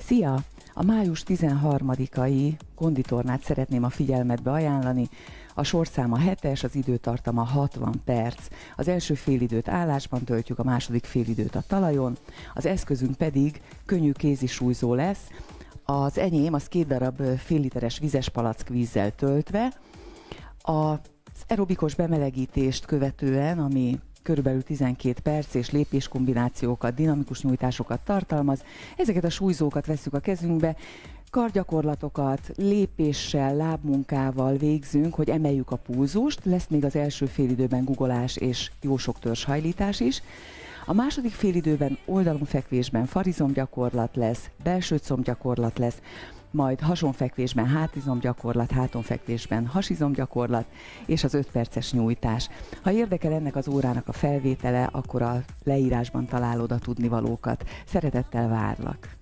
Szia! A május 13-ai konditornát szeretném a figyelmetbe ajánlani. A sorszáma 7-es, az időtartama 60 perc. Az első félidőt állásban töltjük, a második félidőt a talajon. Az eszközünk pedig könnyű kézisúlyzó lesz. Az enyém az 2 darab fél literes vizes palack vízzel töltve. Az aerobikus bemelegítést követően, ami körülbelül 12 perc és lépéskombinációkat, dinamikus nyújtásokat tartalmaz. Ezeket a súlyzókat vesszük a kezünkbe, kargyakorlatokat lépéssel, lábmunkával végzünk, hogy emeljük a pulzust. Lesz még az első félidőben guggolás és jó sok törzshajlítás is. A második félidőben oldalonfekvésben farizomgyakorlat lesz, belső combgyakorlat lesz, majd hasonfekvésben hátizomgyakorlat, hátonfekvésben hasizomgyakorlat, és az 5 perces nyújtás. Ha érdekel ennek az órának a felvétele, akkor a leírásban találod a tudnivalókat. Szeretettel várlak!